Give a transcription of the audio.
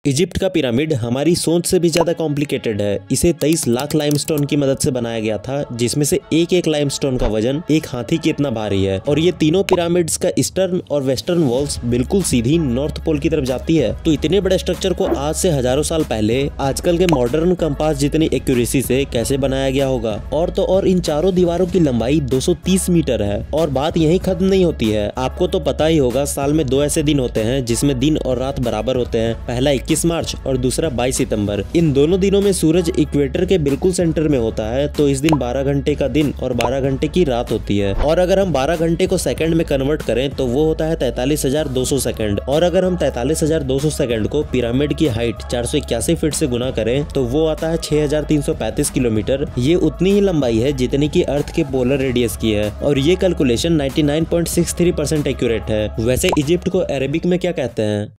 Egypt का pyramid हमारी सोच से भी ज्यादा कॉम्प्लिकेटेड है। इसे 23 लाख लाइमस्टोन की मदद से बनाया गया था, जिसमें से एक एक लाइमस्टोन का वजन एक हाथी के इतना भारी है। और ये तीनों पिरामिड्स का ईस्टर्न और वेस्टर्न वॉल्स बिल्कुल सीधी नॉर्थ पोल की तरफ जाती है। तो इतने बड़े स्ट्रक्चर को आज से हजारों साल पहले आजकल के मॉडर्न कंपास जितनी एक्यूरेसी से कैसे बनाया गया होगा। और तो और इन चारों दीवारों की लंबाई 230 मीटर है। और बात यही खत्म नहीं होती है। आपको तो पता ही होगा, साल में 2 ऐसे दिन होते हैं जिसमें दिन और रात बराबर होते हैं। पहला 21 मार्च और दूसरा 22 सितंबर। इन दोनों दिनों में सूरज इक्वेटर के बिल्कुल सेंटर में होता है, तो इस दिन 12 घंटे का दिन और 12 घंटे की रात होती है। और अगर हम 12 घंटे को सेकंड में कन्वर्ट करें तो वो होता है 43,200 सेकंड। और अगर हम 43,200 सेकंड को पिरामिड की हाइट 481 फीट से गुना करें तो वो आता है 6,335 किलोमीटर। ये उतनी ही लंबाई है जितनी की अर्थ के पोलर रेडियस की है। और ये कैलकुलेशन 99.63% एक्यूरेट है। वैसे इजिप्ट को अरेबिक में क्या कहते हैं?